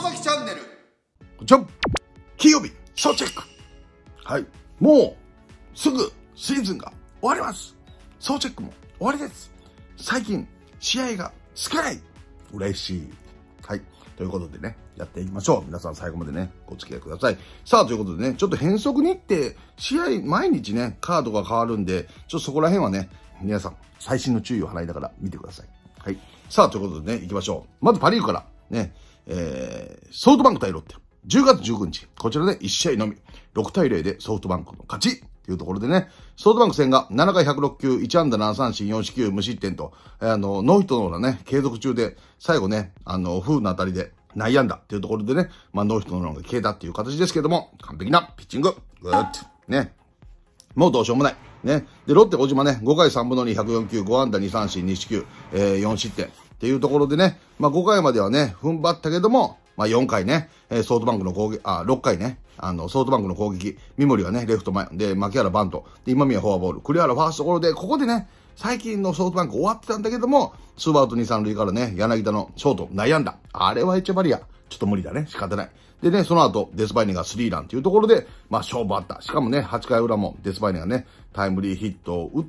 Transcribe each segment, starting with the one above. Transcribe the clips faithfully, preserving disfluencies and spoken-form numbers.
巻チャンネル。 じゃん金曜日、小チェック。はい。もう、すぐシーズンが終わります。小チェックも終わりです。最近、試合が少ない。嬉しい。はい。ということでね、やっていきましょう。皆さん最後までね、ご付き合いください。さあ、ということでね、ちょっと変則日程、試合毎日ね、カードが変わるんで、ちょっとそこら辺はね、皆さん、細心の注意を払いながら見てください。はい。さあ、ということでね、行きましょう。まずパリーグから、ね、えー、ソフトバンク対ロッテ。じゅうがつじゅうくにち、こちらでいち試合のみ、ろくたいゼロでソフトバンクの勝ちというところでね、ソフトバンク戦がななかいひゃくろくきゅう、いち安打なな三振よん四球無失点と、あの、ノーヒットノーランね、継続中で、最後ね、あの、不運な当たりで内野安打っていうところでね、まあ、ノーヒットノーランが消えたっていう形ですけども、完璧なピッチング。ぐーっと。ね。もうどうしようもない。ね。で、ロッテ小島ね、ごかいさんぶんのに、ひゃくよん球、ご安打に三振に四球、えー、よん失点っていうところでね、まあ、ごかいまではね、踏ん張ったけども、まあ、よんかいね、えー、ソフトバンクの攻撃、あ、ろっかいね、あの、ソフトバンクの攻撃、三森はね、レフト前、で、牧原バント、で、今宮フォアボール、栗原ファーストゴロで、ここでね、最近のソフトバンク終わってたんだけども、ツーアウトに、三塁からね、柳田のショート、内野安打。あれはエチェバリア。ちょっと無理だね。仕方ない。でね、その後、デスパイネがスリーランというところで、まあ、勝負あった。しかもね、はちかい裏もデスパイネがね、タイムリーヒットを打って、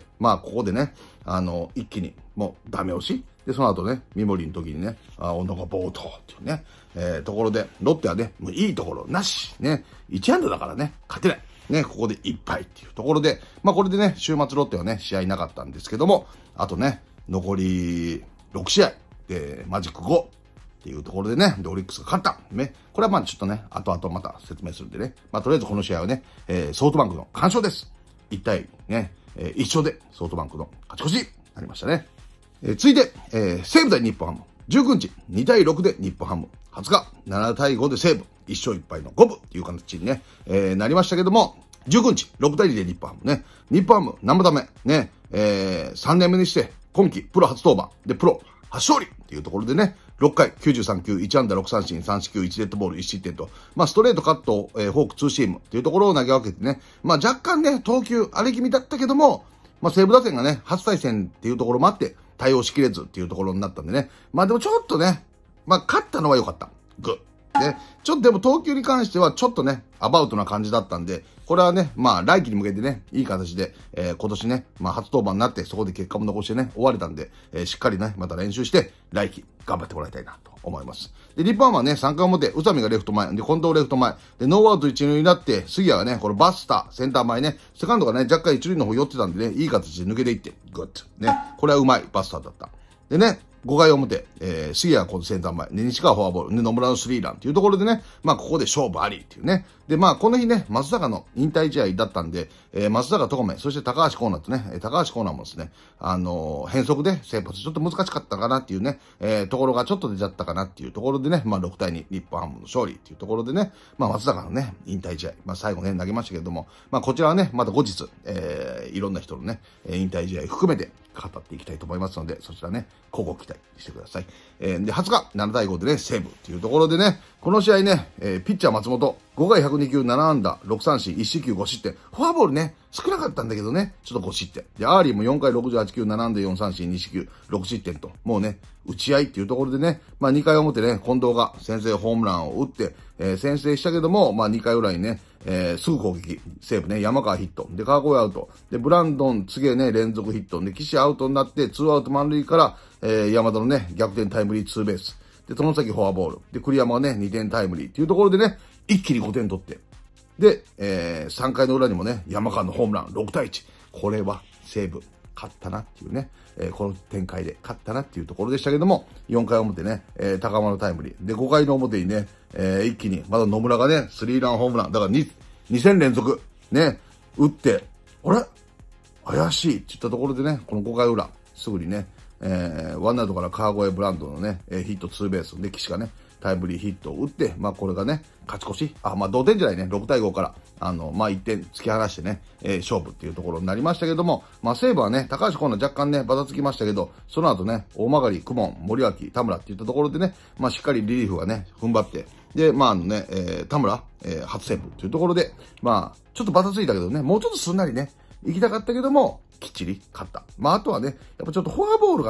まあ、ここでね、あの、一気に、もう、ダメ押し。で、その後ね、三森の時にね、あ、女が暴投っていうね、えー、ところで、ロッテはね、もういいところなし。ね、いち安打だからね、勝てない。ね、ここでいっぱいっていうところで、まあ、これでね、週末ロッテはね、試合なかったんですけども、あとね、残りろく試合で、マジックご。っていうところでね、で、オリックスが勝った。ね。これはまあちょっとね、後々また説明するんでね。まあとりあえずこの試合はね、えー、ソフトバンクの完勝です。いち対ね、えー、一勝でソフトバンクの勝ち越しになりましたね。えー、続いて、えー、西武対日本ハム。じゅうくにち、に対ろくで日本ハム。はつか、なな対ごで西武。いっ勝いっ敗の五分っていう形にね、えー、なりましたけども、じゅうくにち、ろく対にで日本ハムね。日本ハム、何のため、ね、えー、さんねんめにして、今季プロ初登板。で、プロ初勝利っていうところでね、ろっかいきゅうじゅうさん球、いち安打ろく三振、さん四球、いちデッドボール、いち失点と、まあストレートカット、えー、フォークツーシームっていうところを投げ分けてね、まあ若干ね、投球荒れ気味だったけども、まあ西武打線がね、初対戦っていうところもあって、対応しきれずっていうところになったんでね、まあでもちょっとね、まあ勝ったのは良かった。グッ。で、ちょっとでも投球に関してはちょっとね、アバウトな感じだったんで、これはね、まあ来季に向けてね、いい形で、えー、今年ね、まあ初登板になって、そこで結果も残してね、終われたんで、えー、しっかりね、また練習して、来季頑張ってもらいたいなと思います。で、日本ハムはね、さんかい表、宇佐美がレフト前、で、近藤レフト前、で、ノーアウト一塁になって、杉谷がね、このバスター、センター前ね、セカンドがね、若干一塁の方寄ってたんでね、いい形で抜けていって、グッと。ね、これはうまいバスターだった。でね、ごかい表、えー、杉谷はこのセンター前、で、西川フォアボール、で、野村のスリーランっていうところでね、まあ、ここで勝負ありっていうね。で、まあ、この日ね、松坂の引退試合だったんで、えー、松坂とこめ、そして高橋光成とね、高橋光成もですね、あのー、変則で先発ちょっと難しかったかなっていうね、えー、ところがちょっと出ちゃったかなっていうところでね、まあ、ろく対に日本ハムの勝利っていうところでね、まあ、松坂のね、引退試合、まあ、最後ね、投げましたけれども、まあ、こちらはね、また後日、えー、いろんな人のね、引退試合含めて語っていきたいと思いますので、そちらね、交互期待してください。えー、で、はつか、なな対ごでね、西武っていうところでね、この試合ね、えー、ピッチャー松本、ごかいひゃくに球、なな安打、ろく三振、いち四球、ご失点。フォアボールね、少なかったんだけどね、ちょっとご失点。で、アーリーもよんかいろくじゅうはち球、なな安打よん三振、に四球、ろく失点と、もうね、打ち合いっていうところでね、まあにかい表ね、近藤が先制ホームランを打って、えー、先制したけども、まあにかい裏にね、えー、すぐ攻撃、西武ね、山川ヒット、で、川越アウト、で、ブランドン、次へね、連続ヒット、で、岸アウトになって、ツーアウト満塁から、えー、山田のね、逆転タイムリーツーベース。で、その先フォアボール。で、栗山がね、にてんタイムリーっていうところでね、一気にごてん取って。で、えー、さんかいの裏にもね、山川のホームラン、ろく対いち。これは西武、勝ったなっていうね、えー、この展開で勝ったなっていうところでしたけども、よんかい表ね、えー、高間のタイムリー。で、ごかいの表にね、えー、一気に、まだ野村がね、スリーランホームラン。だからに、に戦連続、ね、打って、あれ怪しいって言ったところでね、このごかい裏、すぐにね、えー、ワンアウトから川越ブランドのね、ヒットツーベースで、岸がね、タイムリーヒットを打って、まあこれがね、勝ち越し。あ、まあ同点じゃないね、ろく対ごから、あの、まあいってん突き放してね、えー、勝負っていうところになりましたけども、まあ西武はね、高橋光成若干ね、バタつきましたけど、その後ね、大曲、久門、森脇、田村っていったところでね、まあしっかりリリーフがね、踏ん張って、で、まああのね、えー、田村、えー、初セーブっていうところで、まあ、ちょっとバタついたけどね、もうちょっとすんなりね、行きたかったけども、きっちり勝った。まあ、あとはね、やっぱちょっとフォアボールがね、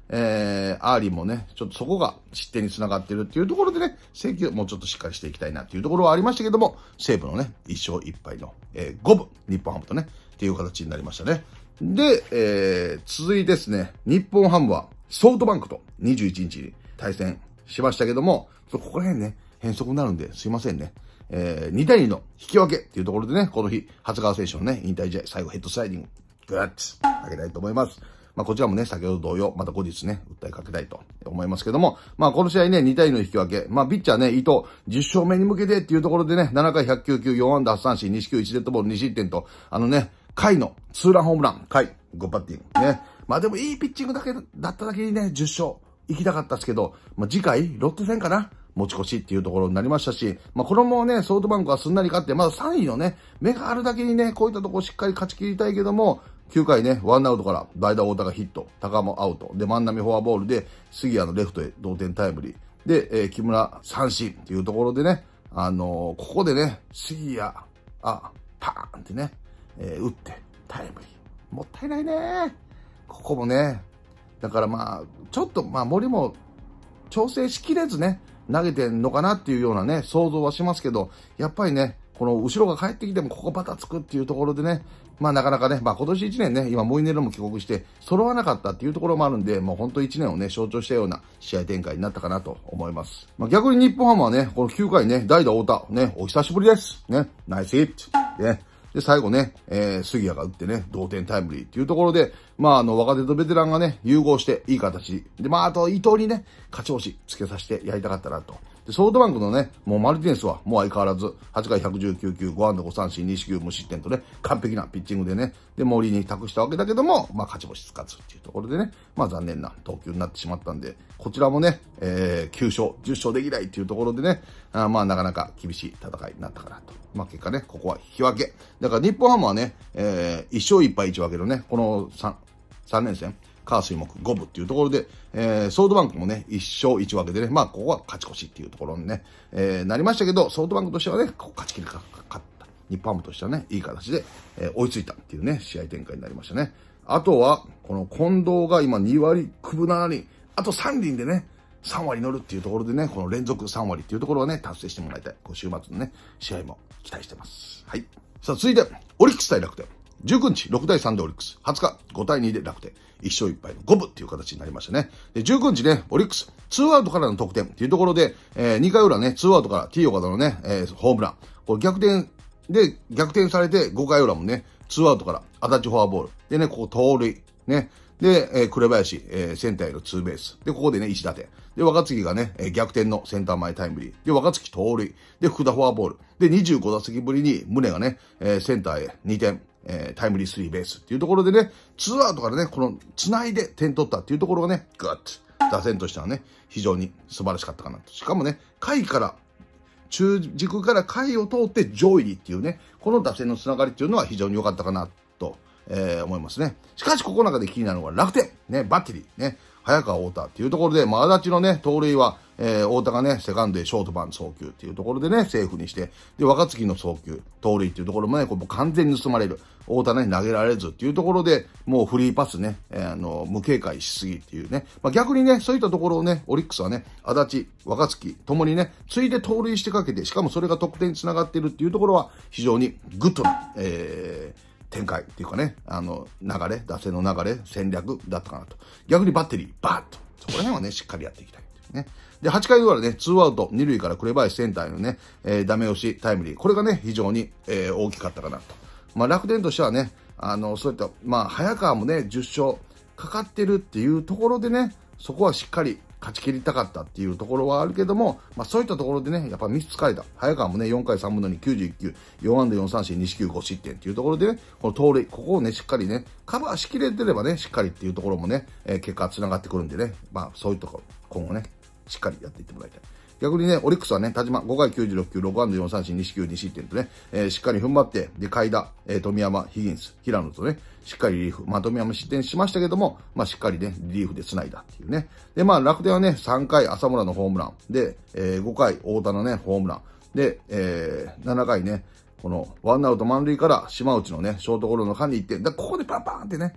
えー、アーリーもね、ちょっとそこが失点につながってるっていうところでね、制球もうちょっとしっかりしていきたいなっていうところはありましたけども、西武のね、いっしょういっぱいの、えー、ごぶ、日本ハムとね、っていう形になりましたね。で、えー、続いてですね、日本ハムはソフトバンクとにじゅういちにちに対戦しましたけども、ここら辺ね、変則になるんで、すいませんね。えー、にたいにの引き分けっていうところでね、この日、長谷川選手のね、引退試合、最後ヘッドスライディング、グッツ、上げたいと思います。まあ、こちらもね、先ほど同様、また後日ね、訴えかけたいと思いますけども、まあ、この試合ね、にたいにの引き分け、まあ、ピッチャーね、伊藤、じゅっしょうめに向けてっていうところでね、ななかいひゃくきゅうきゅう、よんあんだはちさんしん、にしきゅういちデッドボールにしってんと、あのね、回のツーランホームラン、回、ごバッティング、ね。まあ、でもいいピッチングだけだっただけにね、じゅっしょう行きたかったですけど、まあ、次回、ロッテ戦かな持ち越しっていうところになりましたし、まあ、これもね、ソフトバンクはすんなり勝って、まださんいのね、目があるだけにね、こういったところしっかり勝ち切りたいけども、きゅうかいね、ワンアウトから代打太田がヒット、高間アウト、で、万波フォアボールで、杉谷のレフトへ同点タイムリー、で、えー、木村三振っていうところでね、あのー、ここでね、杉谷、あ、パーンってね、えー、打って、タイムリー。もったいないね。ここもね、だからまあ、ちょっと、まあ、森も調整しきれずね、投げてんのかなっていうようなね、想像はしますけど、やっぱりね、この後ろが帰ってきてもここバタつくっていうところでね、まあなかなかね、まあ今年いちねんね、今モイネロも帰国して揃わなかったっていうところもあるんで、もう本当いちねんをね、象徴したような試合展開になったかなと思います。まあ逆に日本ハムはね、このきゅうかいね、代打太田、ね、お久しぶりです。ね、ナイスヒット。ね。で、最後ね、えー、杉谷が打ってね、同点タイムリーっていうところで、まあ、あの、若手とベテランがね、融合して、いい形。で、まあ、あと、伊藤にね、勝ち星つけさせてやりたかったなと。で、ソフトバンクのね、もうマルティネスは、もう相変わらず、はちかいひゃくじゅうきゅうきゅう、ごあんだごさんしん、にしきゅう無失点とね、完璧なピッチングでね、で、森に託したわけだけども、まあ、勝ち星つかずっていうところでね、まあ、残念な投球になってしまったんで、こちらもね、えー、きゅうしょう、じゅっしょうできないっていうところでね、あまあ、なかなか厳しい戦いになったかなと。まあ、結果ね、ここは引き分け。だから、日本ハムはね、えー、いっしょういっぱいいち分けのね、この3、さんねん戦、火水木ごぶっていうところで、えー、ソフトバンクもね、いっしょういち分けでね、まあ、ここは勝ち越しっていうところにね、えー、なりましたけど、ソフトバンクとしてはね、ここ勝ち切りかかった。日本ハムとしてはね、いい形で、えー、追いついたっていうね、試合展開になりましたね。あとは、この近藤が今にわりくぶななりん、あとさんりんでね、さんわり乗るっていうところでね、この連続さんわりっていうところはね、達成してもらいたい。こう週末のね、試合も期待してます。はい。さあ、続いて、オリックス対楽天。じゅうくにちろくたいさんでオリックス。はつかごたいにで楽天。いっしょういっぱいのごぶっていう形になりましたね。で、じゅうくにちね、オリックス、ツーアウトからの得点っていうところで、えー、にかいうらね、ツーアウトから T 岡田のね、えー、ホームラン。これ逆転で、逆転されてごかいうらもね、ツーアウトから足立フォアボール。でね、ここ盗塁。ね。で、えー、紅林、えー、センターへのツーベース。で、ここでね、石立。で、若月がね、えー、逆転のセンター前タイムリー。で、若月盗塁。で、福田フォアボール。で、にじゅうごだせきぶりに宗がね、えー、センターへにてん。えー、タイムリースリーベースっていうところでね、ツーアウトからね、この繋いで点取ったっていうところがね、グッと、打線としてはね、非常に素晴らしかったかなと。しかもね、下位から、中軸から下位を通って上位にっていうね、この打線の繋がりっていうのは非常に良かったかなと、えー、思いますね。しかし、ここの中で気になるのは楽天、ね、バッテリー、ね、早川太田っていうところで、まあ、足立のね、盗塁は、えー、太田がね、セカンドへショートバウンド送球っていうところでね、セーフにして、で、若月の送球、盗塁っていうところもね、これ完全に盗まれる。太田ね、投げられずっていうところで、もうフリーパスね、えー、あの、無警戒しすぎっていうね。まあ、逆にね、そういったところをね、オリックスはね、足立、若月、ともにね、ついで盗塁してかけて、しかもそれが得点につながっているっていうところは、非常にグッドな、えー、展開っていうかね、あの、流れ、打線の流れ、戦略だったかなと。逆にバッテリー、バーッと。そこら辺はね、しっかりやっていきたい。ね。で、はちかい裏ね、ツーアウト、にるいから紅林センターへのね、えー、ダメ押しタイムリー。これがね、非常に、えー、大きかったかなと。まあ、楽天としてはね、あの、そういった、まあ、早川もね、じゅっしょうかかってるっていうところでね、そこはしっかり勝ち切りたかったっていうところはあるけども、まあそういったところでね、やっぱミス疲れた。早川もね、よんかいさんぶんのに、きゅうじゅういっきゅう、よんあんだよんさんしん、にしきゅうご失点っていうところでね、この盗塁、ここをね、しっかりね、カバーしきれてればね、しっかりっていうところもね、えー、結果繋がってくるんでね、まあそういうところ、今後ね、しっかりやっていってもらいたい。逆にね、オリックスはね、田島ごかいきゅうじゅうろっきゅう、ろくあんだよんさんしん、にしきゅうに失点とね、えー、しっかり踏ん張って、で、海田、えー、富山、ヒギンス、平野とね、しっかりリリーフ。まあ、富山失点しましたけども、まあ、しっかりね、リリーフで繋いだっていうね。で、まあ、楽天はね、さんかい浅村のホームラン。で、えー、ごかい太田のね、ホームラン。で、えー、ななかいね、この、ワンアウト満塁から島内のね、ショートゴロの間にいってん。で、ここでパンパンってね、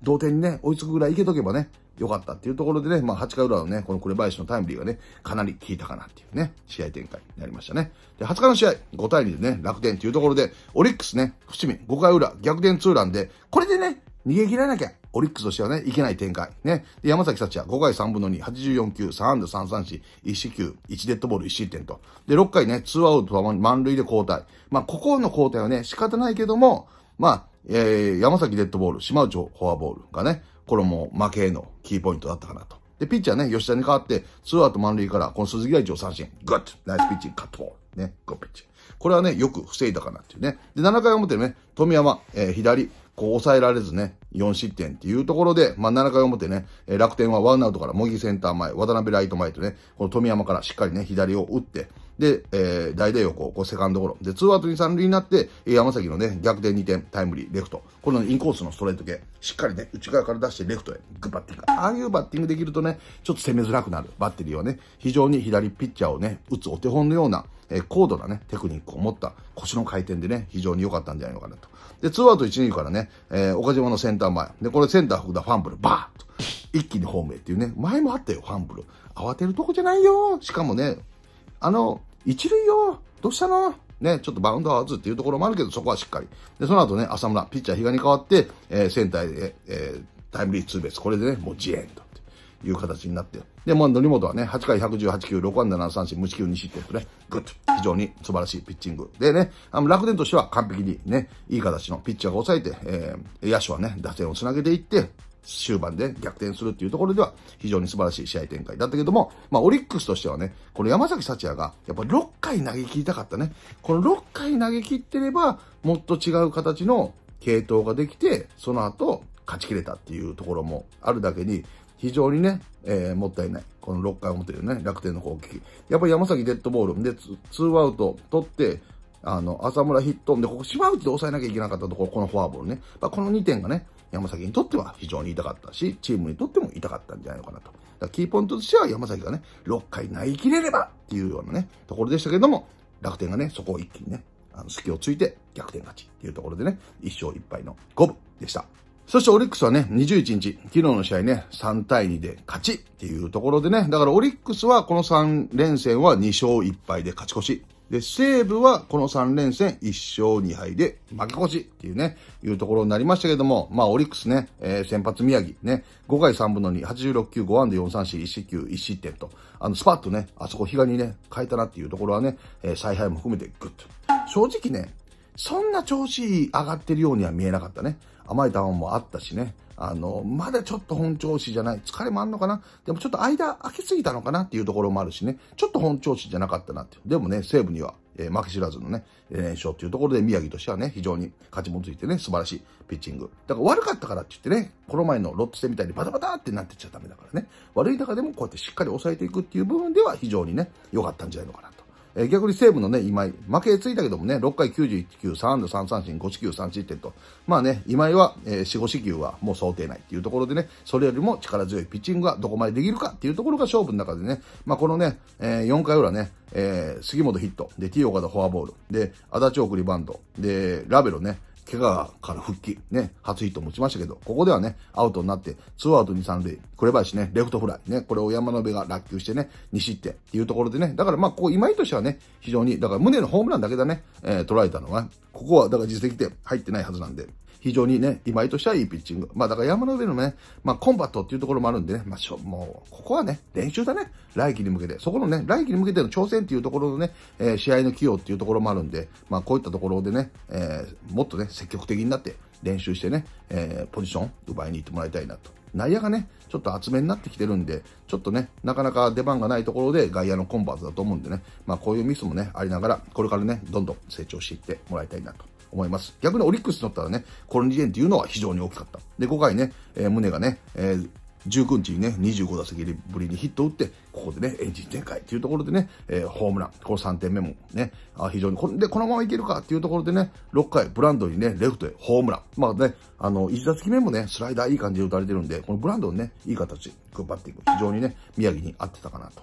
同点にね、追いつくぐらいいけとけばね、良かったっていうところでね、まあはちかい裏のね、この紅林のタイムリーがね、かなり効いたかなっていうね、試合展開になりましたね。で、はつかの試合、ごたいにでね、楽天っていうところで、オリックスね、伏見ごかい裏逆転ツーランで、これでね、逃げ切らなきゃ、オリックスとしてはね、いけない展開。ね。で、山崎幸也ごかいさんぶんのに、はちじゅうよんきゅう、さんあんださんさんしん、いちしきゅう、いちデッドボールいちしってんと。で、ろっかいね、ツーアウト満塁で交代。まあ、ここの交代はね、仕方ないけども、まあ、えー、山崎デッドボール、島内フォアボールがね、これも負けへのキーポイントだったかなと。で、ピッチャーね、吉田に代わって、ツーアウト満塁から、この鈴木が一応三振。グッドナイスピッチング、カットボール。ね、グッピッチング。これはね、よく防いだかなっていうね。で、ななかい表ね、富山、えー、左、こう抑えられずね、よんしってんっていうところで、まあななかい表ね、えー、楽天はワンアウトから茂木センター前、渡辺ライト前とね、この富山からしっかりね、左を打って、で、えー、代打横、こうセカンドゴロ。で、ツーアウトにさん塁になって、山崎のね、逆転にてん、タイムリー、レフト。このインコースのストレート系、しっかりね、内側から出してレフトへ、グッバッティング。ああいうバッティングできるとね、ちょっと攻めづらくなる。バッテリーはね、非常に左ピッチャーをね、打つお手本のような、えー、高度なね、テクニックを持った腰の回転でね、非常に良かったんじゃないのかなと。で、ツーアウトいち、に塁からね、えー、岡島のセンター前。で、これセンター福田ファンブル、バーッと。一気にホームへっていうね、前もあったよ、ファンブル。慌てるとこじゃないよ。しかもね、あの、一塁よ、どうしたのね、ちょっとバウンド合わずっていうところもあるけど、そこはしっかり。で、その後ね、浅村、ピッチャー比嘉に代わって、えー、センターで、えー、タイムリーツーベース。これでね、もうジエンとっていう形になって。で、もう則本はね、はちかいひゃくじゅうはちきゅう、ろくあんだななさんしん、無四球に失点とね、グッと。非常に素晴らしいピッチング。でね、あの、楽天としては完璧にね、いい形のピッチャーが抑えて、えー、野手はね、打線をつなげていって、終盤で逆転するっていうところでは非常に素晴らしい試合展開だったけども、まあオリックスとしてはね、この山崎幸也がやっぱろっかい投げ切りたかったね。このろっかい投げ切ってれば、もっと違う形の系統ができて、その後勝ち切れたっていうところもあるだけに、非常にね、えー、もったいない。このろっかい表でね、楽天の攻撃。やっぱり山崎デッドボールでツーアウト取って、あの、浅村ヒットで、ここ島内で抑えなきゃいけなかったところ、このフォアボールね。まあ、このにてんがね、山崎にとっては非常に痛かったし、チームにとっても痛かったんじゃないのかなと。だからキーポイントとしては山崎がね、ろっかい投げ切れればっていうようなね、ところでしたけども、楽天がね、そこを一気にね、あの、隙をついて逆転勝ちっていうところでね、いっしょういっぱいの五分でした。そしてオリックスはね、にじゅういちにち、昨日の試合ね、さんたいにで勝ちっていうところでね、だからオリックスはこのさんれんせんはにしょういっぱいで勝ち越し。で、西武はこのさんれんせんいっしょうにはいで負け越しっていうね、いうところになりましたけども、まあオリックスね、えー、先発宮城ね、ごかいさんぶんのに、はちじゅうろっきゅう、ごあんだよんさんしん、いちしきゅう、いちしってんと、あのスパッとね、あそこ比嘉にね、変えたなっていうところはね、えー、采配も含めてグッと。正直ね、そんな調子上がってるようには見えなかったね。甘い球もあったしね。あの、まだちょっと本調子じゃない。疲れもあんのかな。でもちょっと間空きすぎたのかなっていうところもあるしね。ちょっと本調子じゃなかったなって。でもね、西武には、えー、負け知らずのね、連勝っていうところで宮城としてはね、非常に勝ちもついてね、素晴らしいピッチング。だから悪かったからって言ってね、この前のロッテ戦みたいにバタバタってなってっちゃダメだからね。悪い中でもこうやってしっかり抑えていくっていう部分では非常にね、良かったんじゃないのかなと。えー、逆に西武のね、今井、負けついたけどもね、ろっかいきゅうじゅういっきゅう、さんあんださんさんしん、ごしきゅうさんしってんと。まあね、今井は、えー、よん、ごしきゅうはもう想定内っていうところでね、それよりも力強いピッチングがどこまでできるかっていうところが勝負の中でね、まあこのね、えー、よんかい裏ね、えー、杉本ヒット、で、T 岡田フォアボール、で、足立送りバント、で、ラベロね、怪我から復帰、ね、初ヒットも打ちましたけど、ここではね、アウトになって、ツーアウトに、さん塁、紅林ね、レフトフライ、ね、これを山野辺が落球してね、にしってんっていうところでね、だからまあ、こう、今井としてはね、非常に、だから胸のホームランだけだね、えー、捉えたのは、ここは、だから実績で入ってないはずなんで、非常にね、今井としてはいいピッチング。まあだから山の上のね、まあコンバットっていうところもあるんでね、まあしょ、もう、ここはね、練習だね。来季に向けて。そこのね、来季に向けての挑戦っていうところのね、えー、試合の起用っていうところもあるんで、まあこういったところでね、えー、もっとね、積極的になって練習してね、えー、ポジション奪いに行ってもらいたいなと。内野がね、ちょっと厚めになってきてるんで、ちょっとね、なかなか出番がないところで外野のコンバートだと思うんでね、まあこういうミスもね、ありながら、これからね、どんどん成長していってもらいたいなと思います。逆にオリックスにとったらね、このにてんっていうのは非常に大きかった。で、ごかいね、えー、宗がね、えー、じゅうくにちにね、にじゅうごだせきぶりにヒットを打って、ここでね、エンジン全開っていうところでね、えー、ホームラン、このさんてんめもね、あ非常にこれで、このままいけるかっていうところでね、ろっかい、ブランドにね、レフトへホームラン。まあね、あの、いちだせきめもね、スライダーいい感じで打たれてるんで、このブランドにね、いい形、グッバッティング、非常にね、宮城に合ってたかなと。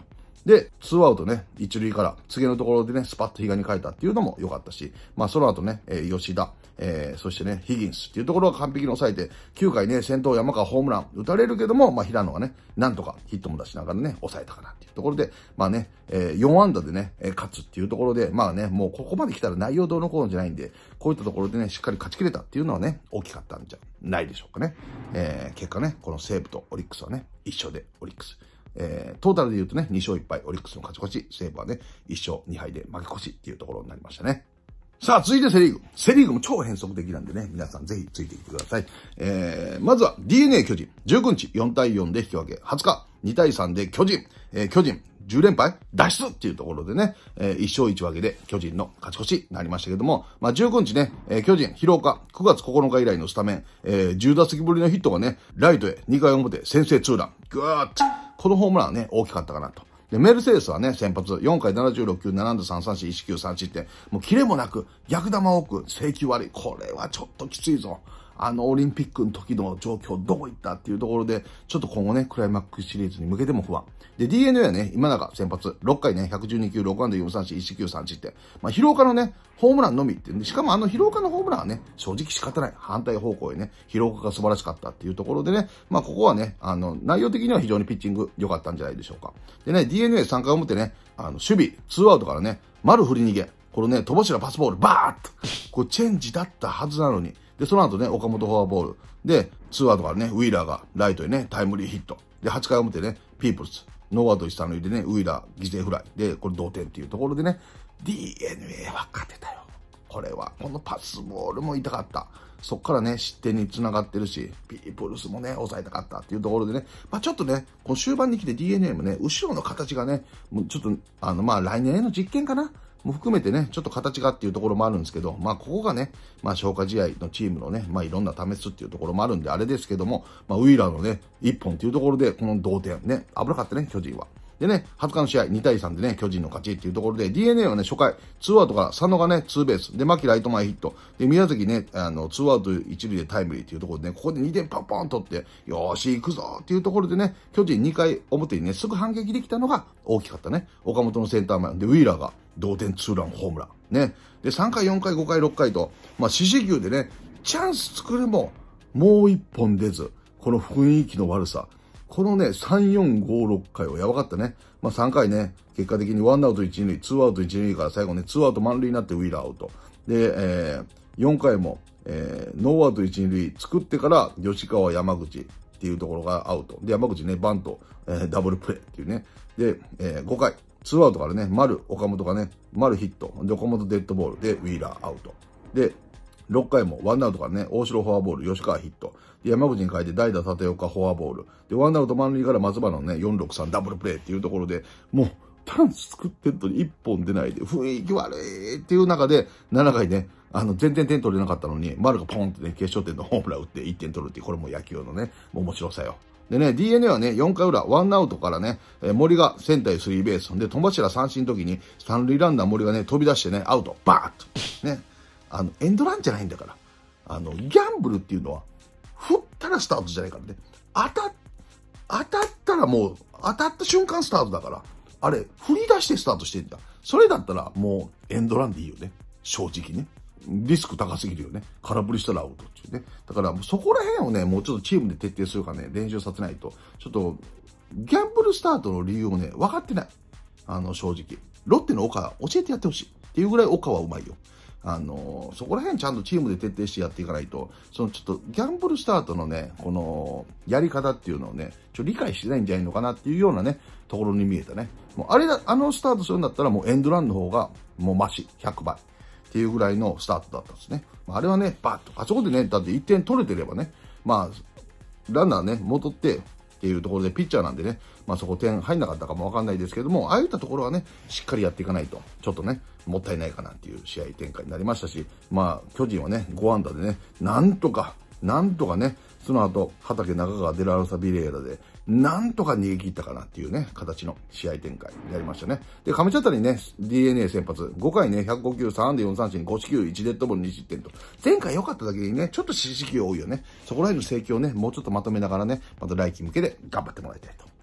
で、ツーアウトね、一塁から次のところでね、スパッと比嘉に変えたっていうのも良かったし、まあその後ね、えー、吉田、えー、そしてね、ヒギンスっていうところが完璧に抑えて、きゅうかいね、先頭山川ホームラン打たれるけども、まあ平野がね、なんとかヒットも出しながらね、抑えたかなっていうところで、まあね、えー、よん安打でね、えー、勝つっていうところで、まあね、もうここまで来たら内容どうのこうのじゃないんで、こういったところでね、しっかり勝ち切れたっていうのはね、大きかったんじゃないでしょうかね。えー、結果ね、この西武とオリックスはね、一勝でオリックス。えー、トータルで言うとね、に勝いっ敗、オリックスの勝ち越し、西武はね、いち勝に敗で負け越しっていうところになりましたね。さあ、続いてセリーグ。セリーグも超変則的なんでね、皆さんぜひついてきてください。えー、まずは ディーエヌエー 巨人。じゅうくにちよんたいよんで引き分け。はつかにたいさんで巨人。えー、巨人じゅうれんぱい脱出っていうところでね、えー、いち勝いち分けで巨人の勝ち越しになりましたけども、まあ、じゅうくにちね、えー、巨人、広岡、くがつここのか以来のスタメン、えー、じゅう打席ぶりのヒットがね、ライトへにかい表先制ツーラン。ぐーっと。このホームランはね、大きかったかなと。で、メルセデスはね、先発、よんかいななじゅうろくきゅう、なな安打さん三振、いちきゅうさん失点。もうキレもなく、逆球多く、制球悪い。これはちょっときついぞ。あのオリンピックの時の状況どこ行ったっていうところで、ちょっと今後ね、クライマックスシリーズに向けても不安。で、ディーエヌエー はね、今永先発、ろっかいね、ひゃくじゅうにきゅう、ろく安打よん三振、いちきゅうさん失点。まあ、広岡のね、ホームランのみってで、しかもあの広岡のホームランはね、正直仕方ない。反対方向へね、広岡が素晴らしかったっていうところでね、まあ、ここはね、あの、内容的には非常にピッチング良かったんじゃないでしょうか。でね、ディーエヌエーさんかい表ね、あの、守備、ツーアウトからね、丸振り逃げ。このね、戸柱パスボール、バーッと。これチェンジだったはずなのに。で、その後ね、岡本フォアボール。で、ツーアウトからね、ウィーラーがライトへね、タイムリーヒット。で、はちかい表ね、ピープルズ。ノーアウト一三塁でね、ウィーラー、犠牲フライ。で、これ同点っていうところでね、ディーエヌエー は勝てたよ。これは、このパスボールも痛かった。そっからね、失点に繋がってるし、ピープルスもね、抑えたかったっていうところでね、まあちょっとね、この終盤に来て ディーエヌエー もね、後ろの形がね、もうちょっと、あの、まあ来年への実験かなも含めてね、ちょっと形がっていうところもあるんですけど、まあここがね、まあ消化試合のチームのね、まあいろんな試すっていうところもあるんであれですけども、まあウィーラーのね、一本っていうところで、この同点ね、危なかったね、巨人は。でね、はつかの試合にたいさんでね、巨人の勝ちっていうところで、ディーエヌエー はね、初回、ツーアウトから佐野がね、ツーベース。で、牧ライト前ヒット。で、宮崎ね、あの、ツーアウトいち塁でタイムリーっていうところでね、ここでにてんポンポン取って、よーし、行くぞっていうところでね、巨人にかい表にね、すぐ反撃できたのが大きかったね。岡本のセンター前。で、ウィーラーが同点ツーランホームラン。ね。で、さんかい、よんかい、ごかい、ろっかいと、まあ、四死球でね、チャンス作るも、もう一本出ず、この雰囲気の悪さ。このね、さん、よん、ご、ろっかいはやばかったね。まあさんかいね、結果的にワンアウトいち、に塁、ツーアウトいち、に塁から最後ね、ツーアウト満塁になってウィーラーアウト。で、えー、よんかいも、えー、ノーアウトいち、に塁作ってから吉川山口っていうところがアウト。で、山口ね、バント、えー、ダブルプレーっていうね。で、えー、ごかい、ツーアウトからね、丸、岡本がね、丸ヒット。で、岡本デッドボールでウィーラーアウト。で、ろっかいもワンアウトからね、大城フォアボール、吉川ヒット。で、山口に変えて代打立岡フォアボール。で、ワンアウト満塁から松原のね、よんろくさんダブルプレーっていうところで、もう、チャンス作ってるのにいっぽん出ないで、雰囲気悪いっていう中で、ななかいね、あの、全然点取れなかったのに、丸がポンってね、決勝点のホームラン打っていってん取るっていう、これも野球のね、面白さよ。でね、ディーエヌエー はね、よんかい裏、ワンアウトからね、えー、森がセンターへスリーベース。で、戸柱三振の時に、三塁ランナー森がね、飛び出してね、アウト、バーッと。ね。あの、エンドランじゃないんだから。あの、ギャンブルっていうのは、振ったらスタートじゃないからね。当た、当たったらもう、当たった瞬間スタートだから。あれ、振り出してスタートしてんだ。それだったら、もう、エンドランでいいよね。正直ね。リスク高すぎるよね。空振りしたらアウトっていうね。だから、そこら辺をね、もうちょっとチームで徹底するかね、練習させないと、ちょっと、ギャンブルスタートの理由をね、分かってない。あの、正直。ロッテの岡、教えてやってほしい。っていうぐらい岡はうまいよ。あの、そこら辺ちゃんとチームで徹底してやっていかないと、そのちょっとギャンブルスタートのね、この、やり方っていうのをね、ちょっと理解してないんじゃないのかなっていうようなね、ところに見えたね。もうあれだ、あのスタートするんだったらもうエンドランの方がもうマシ、ひゃくばいっていうぐらいのスタートだったんですね。あれはね、バッと、あそこでね、だっていってん取れてればね、まあ、ランナーね、戻って、っていうところでピッチャーなんでね、まあそこ点入んなかったかもわかんないですけども、ああいったところはね、しっかりやっていかないと、ちょっとね、もったいないかなっていう試合展開になりましたし、まあ巨人はね、ご安打でね、なんとか、なんとかね、その後、畠中川デラロサビレーラで、なんとか逃げ切ったかなっていうね、形の試合展開になりましたね。で、上茶谷にね、ディーエヌエー 先発、ごかいね、ひゃくご球、さん安打よん三振、ご四球、いちデッドボール、に失点と。前回良かっただけにね、ちょっと四死球多いよね。そこら辺の盛況をね、もうちょっとまとめながらね、また来季向けで頑張ってもらいたいと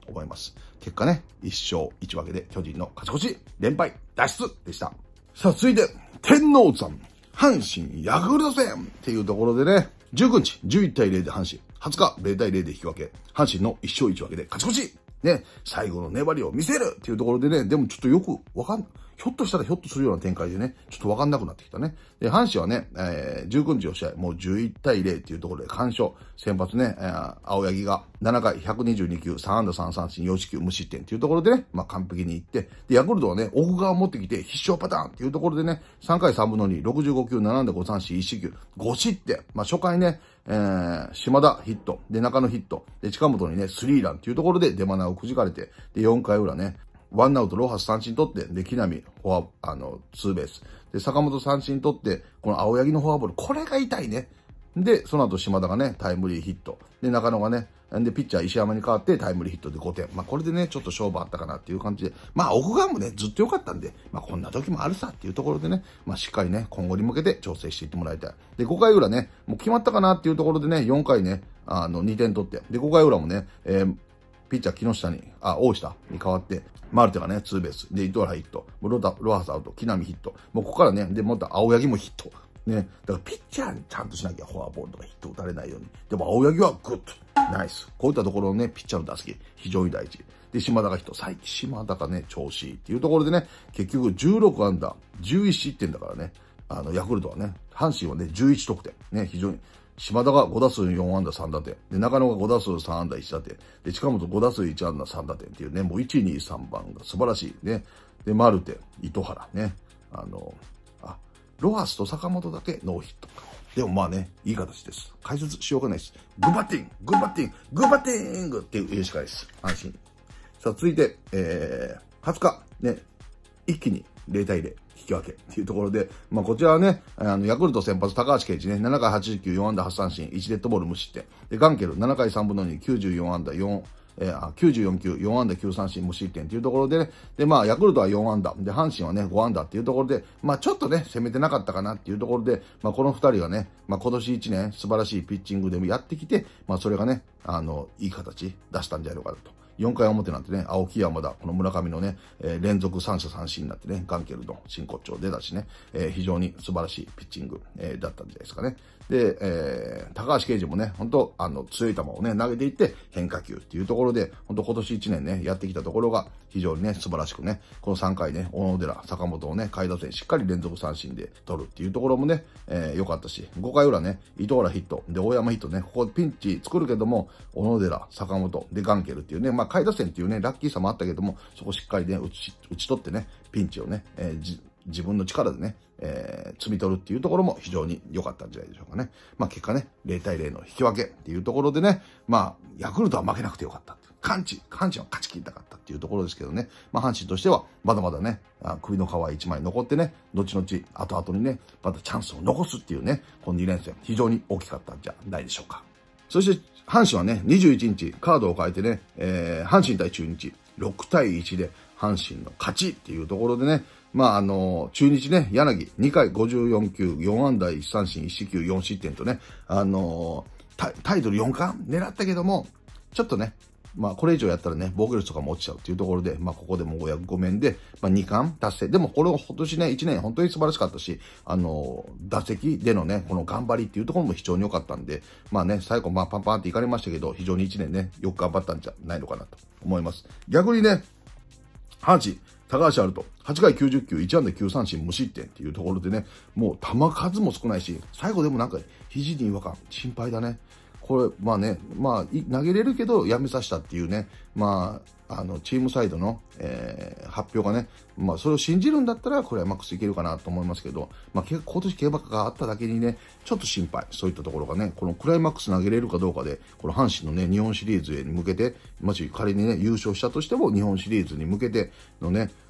思います。結果ね、いっ勝いち分けで巨人の勝ち越し、連敗脱出でした。さあ、続いて、天王山、阪神ヤクルト戦っていうところでね、じゅうくにちじゅういちたいゼロで阪神、はつかゼロたいゼロで引き分け、阪神のいっ勝いち分けで勝ち越しね、最後の粘りを見せるっていうところでね、でもちょっとよくわかん、ひょっとしたらひょっとするような展開でね、ちょっとわかんなくなってきたね。で、阪神はね、えー、じゅうくにちの試合、もうじゅういちたいゼロっていうところで完勝。先発ね、えー、青柳がななかいひゃくにじゅうにきゅう、さんあんださんさんしん、よんしきゅう無失点っていうところでね、まあ完璧にいって、で、ヤクルトはね、奥側を持ってきて必勝パターンっていうところでね、さんかいさんぶんのに、ろくじゅうごきゅう、ななあんだごさんしん、いちしきゅう、ご失点。まあ初回ね、えー、島田ヒット、で、中野ヒット、で、近本にね、スリーランっていうところで出花をくじかれて、で、よんかい裏ね、ワンアウト、ロハス三振取って、で、木浪、フォア、あの、ツーベース。で、坂本三振取って、この青柳のフォアボール、これが痛いね。で、その後島田がね、タイムリーヒット。で、中野がね、で、ピッチャー石山に代わってタイムリーヒットでごてん。まあ、これでね、ちょっと勝負あったかなっていう感じで。まあ、奥側もね、ずっと良かったんで、まあ、こんな時もあるさっていうところでね、まあ、しっかりね、今後に向けて調整していってもらいたい。で、ごかい裏ね、もう決まったかなっていうところでね、よんかいね、あの、にてん取って。で、ごかい裏もね、えー、ピッチャー木下に、あ、大下に代わって、マルテがね、ツーベース。で、糸原ヒット。ロタ、ロハスアウト。木浪ヒット。もうここからね、で、また青柳もヒット。ね。だからピッチャーにちゃんとしなきゃフォアボールとかヒット打たれないように。でも青柳はグッと。ナイス。こういったところのね、ピッチャーの打席、非常に大事。で、島田がヒット。最近島田がね、調子いいっていうところでね、結局じゅうろくあんだ、じゅういちしってんだからね、あの、ヤクルトはね、阪神はね、じゅういちとくてん。ね、非常に。島田がごだすうよんあんださんだてん。で、中野がごだすうさんあんだいちだてん。で、近本ごだすういちあんださんだてんっていうね、もういち、に、さんばんが素晴らしいね。で、マルテ、糸原ね。あの、あ、ロハスと坂本だけノーヒット。でもまあね、いい形です。解説しようがないです。グッバッティング、グッバッティング、グッバッティングっていう言うしかないです。安心。さあ、続いて、えー、はつか、ね、一気にゼロたいゼロ。引き分けっていうところで、まあこちらはね、あの、ヤクルト先発高橋奎二ね、ななかいはちじゅうきゅう、よんあんだはちさんしん、いちデッドボール無失点。で、ガンケルななかいさんぶんのに、きゅうじゅうよんあんだよん、えー、きゅうじゅうよんきゅう、よんあんだきゅうさんしん無失点っていうところでね、で、まあヤクルトはよんあんだ、で、阪神はね、ごあんだっていうところで、まあちょっとね、攻めてなかったかなっていうところで、まあこのふたりがね、まあ今年いちねん素晴らしいピッチングでもやってきて、まあそれがね、あの、いい形出したんじゃないのかなと。よんかい表なんてね、青木山田、この村上のね、えー、連続三者三振になってね、ガンケルの真骨頂出たしね、えー、非常に素晴らしいピッチング、えー、だったんじゃないですかね。で、えー、高橋奎二もね、本当あの、強い球をね、投げていって変化球っていうところで、本当今年いちねんね、やってきたところが非常にね、素晴らしくね、このさんかいね、小野寺、坂本をね、下位打線しっかり連続三振で取るっていうところもね、えー、良かったし、ごかい裏ね、糸原ヒット、で、大山ヒットね、ここピンチ作るけども、小野寺、坂本、で、ガンケルっていうね、まあ、下位打線っていうね、ラッキーさもあったけども、そこしっかりね、打ち、打ち取ってね、ピンチをね、えー、じ自分の力でね、えー、積み取るっていうところも非常に良かったんじゃないでしょうかね。まあ結果ね、ゼロたいゼロの引き分けっていうところでね、まあ、ヤクルトは負けなくてよかった。完治、完治は勝ち切りたかったっていうところですけどね。まあ阪神としては、まだまだね、あ首の皮一枚残ってね、後々、後々にね、またチャンスを残すっていうね、このにれんせん、非常に大きかったんじゃないでしょうか。そして、阪神はね、にじゅういちにち、カードを変えてね、えー、阪神対中日、ろくたいいちで阪神の勝ちっていうところでね、まあ、あの、中日ね、柳、にかいごじゅうよんきゅう、よんあんだいちさんしん、いちしきゅう、よん失点とね、あのタ、タイトルよんかん狙ったけども、ちょっとね、まあ、これ以上やったらね、防御率とかも落ちちゃうっていうところで、まあ、ここでもお役御免で、まあ、にかん達成。でも、これを今年ね、いちねん本当に素晴らしかったし、あの、打席でのね、この頑張りっていうところも非常に良かったんで、まあね、最後、まあ、パンパンっていかれましたけど、非常にいちねんね、よく頑張ったんじゃないのかなと思います。逆にね、阪神、高橋あると、はちかいきゅうじゅっきゅう、いちあんだきゅうさんしん無失点っていうところでね、もう球数も少ないし、最後でもなんか、肘に違和感、心配だね。これ、まあね、まあ、投げれるけど、やめさせたっていうね、まあ、あの、チームサイドの、えー、発表がね、まあ、それを信じるんだったら、これはマックスいけるかなと思いますけど、まあ、今年競馬があっただけにね、ちょっと心配。そういったところがね、このクライマックス投げれるかどうかで、この阪神のね、日本シリーズへに向けて、もし仮にね、優勝したとしても、日本シリーズに向けてのね、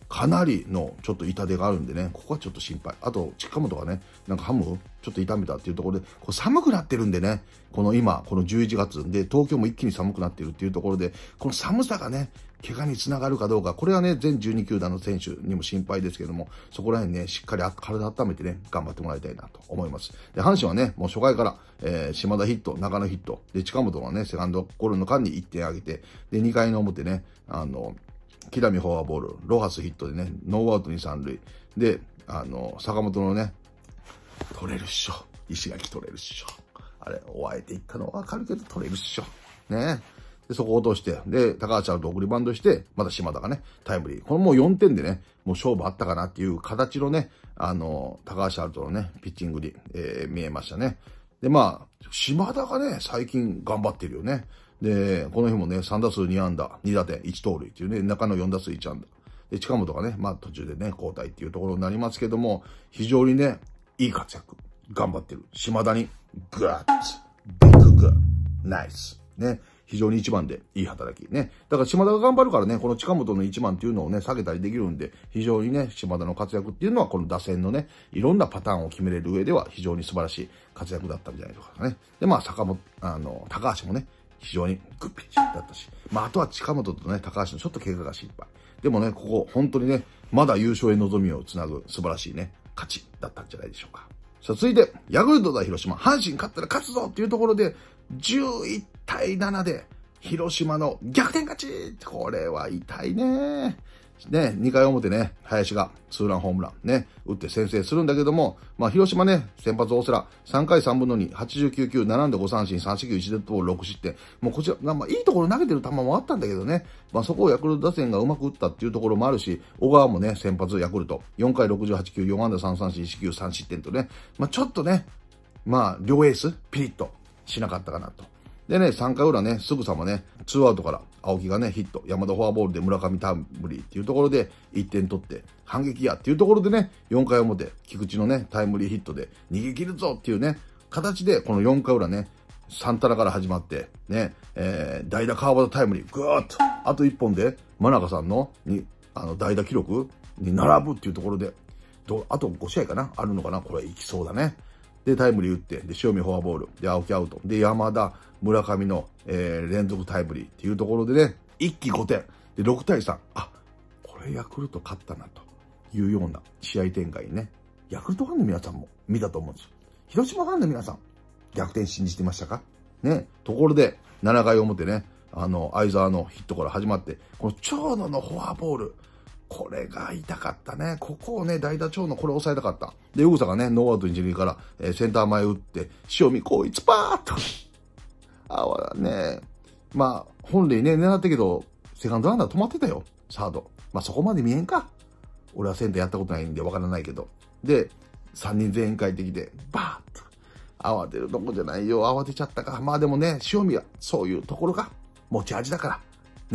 かなりのちょっと痛手があるんでね、ここはちょっと心配。あと、近本がね、なんかハムちょっと痛めたっていうところで、こう寒くなってるんでね、この今、このじゅういちがつで、東京も一気に寒くなってるっていうところで、この寒さがね、怪我につながるかどうか、これはね、全じゅうに球団の選手にも心配ですけども、そこら辺ね、しっかり体温めてね、頑張ってもらいたいなと思います。で、阪神はね、もう初回から、えー、島田ヒット、中野ヒット、で、近本はね、セカンドゴロの間にいってんあげて、で、にかいの表ね、あの、木浪フォアボール、ロハスヒットでね、ノーアウトにさん塁。で、あの、坂本のね、取れるっしょ。石垣取れるっしょ。あれ、追わえていったのはわかるけど取れるっしょ。ね。で、そこを落として、で、高橋アウト送りバントして、また島田がね、タイムリー。これもうよんてんでね、もう勝負あったかなっていう形のね、あの、高橋アウトのね、ピッチングに、えー、見えましたね。で、まあ、島田がね、最近頑張ってるよね。で、この日もね、さんだすうにあんだ、にだてん、いちとうるいっていうね、中のよんだすういちあんだ。で、近本がね、まあ途中でね、交代っていうところになりますけども、非常にね、いい活躍。頑張ってる。島田に、グッツ、ビッググッ、ナイス。ね。非常に一番でいい働き。ね。だから島田が頑張るからね、この近本の一番っていうのをね、下げたりできるんで、非常にね、島田の活躍っていうのは、この打線のね、いろんなパターンを決めれる上では、非常に素晴らしい活躍だったんじゃないでしょうかね。で、まあ、坂本、あの、高橋もね、非常にグッピッチだったし。まあ、あとは近本とね、高橋のちょっと怪我が心配。でもね、ここ、本当にね、まだ優勝へ望みをつなぐ素晴らしいね、勝ちだったんじゃないでしょうか。さあ、続いて、ヤクルト対広島。阪神勝ったら勝つぞっていうところで、じゅういったいななで、広島の逆転勝ち。これは痛いね。ね、にかい表ね、林がツーランホームランね、打って先制するんだけども、まあ、広島ね、先発大瀬良、さんかいさんぶんのに、はちじゅうきゅうきゅう、ななあんだごさんしん、さんしきゅういちデッドボールろくしってん。もうこちら、まあ、いいところ投げてる球もあったんだけどね、まあ、そこをヤクルト打線がうまく打ったっていうところもあるし、小川もね、先発ヤクルト、よんかいろくじゅうはちきゅう、よんあんださんさんしん、いちきゅうさんしってんとね、まあ、ちょっとね、まあ、両エース、ピリッとしなかったかなと。でね、さんかいうらね、すぐさまね、ツーアウトから青木がね、ヒット、山田フォアボールで村上タイムリーっていうところでいってん取って反撃やっていうところでね、よんかい表、菊池のね、タイムリーヒットで逃げ切るぞっていうね、形でこのよんかいうらね、サンタナから始まって、ね、えー、代打川端タイムリー、ぐーっと、あといっぽんで、真中さんの、に、あの、代打記録に並ぶっていうところで、どあとごしあいかなあるのかなこれいきそうだね。で、タイムリー打って、で、塩見フォアボール、で、青木アウト、で、山田、村上の、えー、連続タイムリーっていうところでね、一気ごてん、で、ろくたいさん、あ、これヤクルト勝ったな、というような試合展開にね、ヤクルトファンの皆さんも見たと思うんですよ。広島ファンの皆さん、逆転信じてましたかね、ところで、ななかい表ね、あの、相沢のヒットから始まって、この長野のフォアボール、これが痛かったね。ここをね、代打長のこれを抑えたかった。で、ウグサがね、ノーアウト一塁から、えー、センター前打って、塩見こいつパーッと。あわね、まあ、本来ね、狙ったけど、セカンドランナー止まってたよ。サード。まあ、そこまで見えんか。俺はセンターやったことないんでわからないけど。で、さんにん全員帰ってきて、バーッと。慌てるとこじゃないよ。慌てちゃったか。まあでもね、塩見はそういうところが持ち味だから。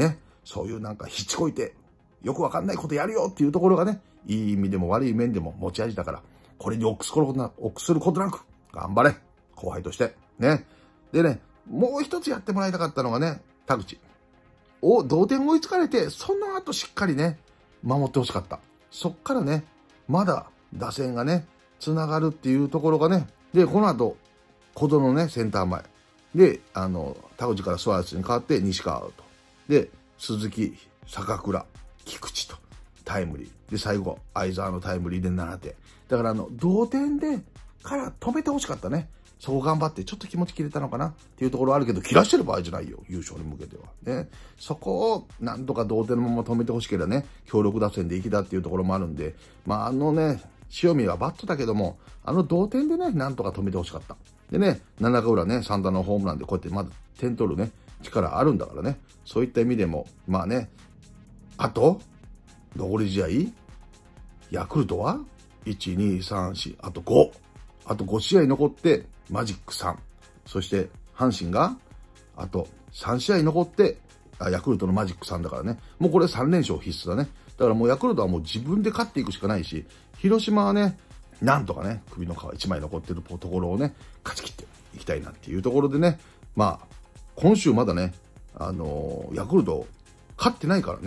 ね。そういうなんかひっちこいて、よくわかんないことやるよっていうところがね、いい意味でも悪い面でも持ち味だから、これに臆することなく、臆することなく、頑張れ。後輩として。ね。でね、もう一つやってもらいたかったのがね、田口。お、同点追いつかれて、その後しっかりね、守ってほしかった。そっからね、まだ打線がね、繋がるっていうところがね、で、この後、小園のね、センター前。で、あの、田口からスワイスに変わって西川アウト。で、鈴木、坂倉、菊池とタイムリー。で、最後、相沢のタイムリーでななてん。だからあの、同点で、から止めてほしかったね。そこ頑張って、ちょっと気持ち切れたのかなっていうところあるけど、切らしてる場合じゃないよ。優勝に向けては。ね。そこを、なんとか同点のまま止めてほしければね、強力打線でいきだっていうところもあるんで、まあ、あのね、塩見はバットだけども、あの同点でね、なんとか止めてほしかった。でね、ななかうらね、サンタのホームランでこうやってまだ点取るね、力あるんだからね。そういった意味でも、まあね、あと、残り試合ヤクルトはいち、に、さん、し、あとご。あとごしあい残って、マジックさん。そして、阪神が、あとさんしあい残って、あヤクルトのマジックさんだからね。もうこれさんれんしょう必須だね。だからもうヤクルトはもう自分で勝っていくしかないし、広島はね、なんとかね、首の皮いちまい残ってるところをね、勝ち切っていきたいなっていうところでね、まあ、今週まだね、あのー、ヤクルト勝ってないからね、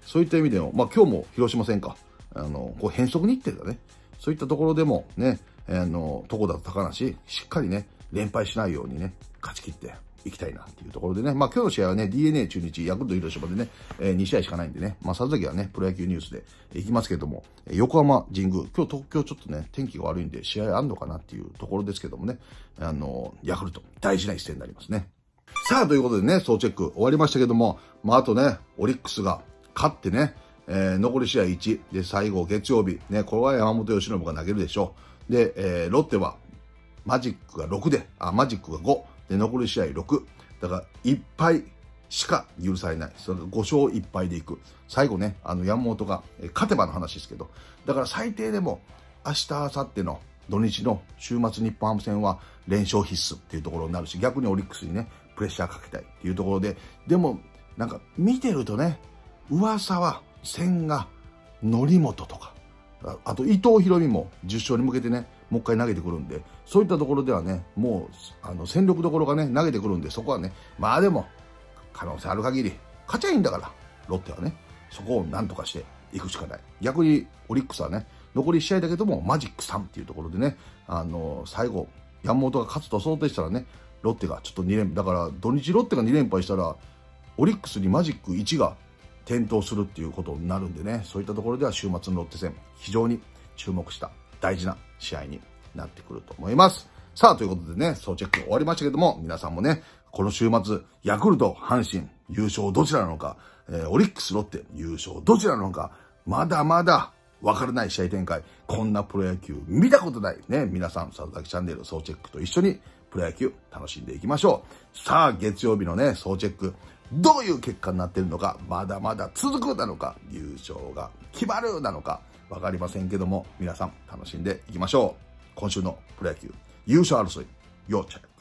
そういった意味でも、まあ今日も広島戦か、あの、こう変則日程だね。そういったところでもね、あの、床田と高梨、しっかりね、連敗しないようにね、勝ち切っていきたいなっていうところでね、まあ今日の試合はね、ディーエヌエー 中日、ヤクルト広島でね、えー、に試合しかないんでね、まあ里崎はね、プロ野球ニュースで行きますけども、横浜神宮、今日東京ちょっとね、天気が悪いんで試合あんのかなっていうところですけどもね、あの、ヤクルト、大事な一戦になりますね。さあ、ということでね、総チェック終わりましたけども、まああとね、オリックスが勝ってね、えー、残り試合いち、で、最後月曜日、ね、これは山本由伸が投げるでしょう。で、えー、ロッテは、マジックがろくで、あ、マジックがご、で、残り試合ろく。だから、いっぱいしか許されない。それがご勝いっ敗でいく。最後ね、あの、山本が、えー、勝てばの話ですけど、だから最低でも、明日、明後日の土日の週末日本ハム戦は連勝必須っていうところになるし、逆にオリックスにね、プレッシャーかけたいっていうところで、でも、なんか、見てるとね、噂は、千賀、則本とか、あ, あと伊藤大海もじゅっ勝に向けてね、もう一回投げてくるんで、そういったところではね、もう、あの、戦力どころがね、投げてくるんで、そこはね、まあでも、可能性ある限り、勝ちゃいいんだから、ロッテはね、そこをなんとかしていくしかない。逆に、オリックスはね、残りいち試合だけども、マジックさんっていうところでね、あの、最後、山本が勝つと想定したらね、ロッテがちょっとに連、だから、土日ロッテがに連敗したら、オリックスにマジックいちが、点灯するっていうことになるんでね、そういったところでは週末のロッテ戦、非常に注目した大事な試合になってくると思います。さあ、ということでね、総チェック終わりましたけども、皆さんもね、この週末、ヤクルト、阪神、優勝どちらなのか、えー、オリックス、ロッテ、優勝どちらなのか、まだまだわからない試合展開、こんなプロ野球見たことないね、皆さん、佐々木チャンネル総チェックと一緒にプロ野球楽しんでいきましょう。さあ、月曜日のね、総チェック、どういう結果になっているのか、まだまだ続くなのか、優勝が決まるなのか、わかりませんけども、皆さん楽しんでいきましょう。今週のプロ野球優勝争い、要チェック。